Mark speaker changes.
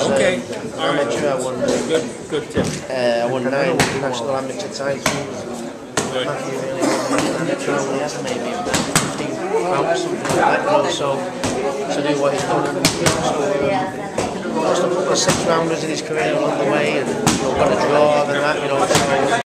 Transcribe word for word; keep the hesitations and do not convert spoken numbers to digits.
Speaker 1: Okay.
Speaker 2: um,
Speaker 1: All right.
Speaker 2: amateur. I won.
Speaker 1: Good. Good tip.
Speaker 2: Uh, I won nine national amateur titles.
Speaker 1: Good.
Speaker 2: Matthew really won nine amateur. I won maybe fifteen bouts, something like that. You know, so to do what he's done, and, you know, so um, lost a couple of six rounders in his career along the way, and you know, got a draw and that. You know, so.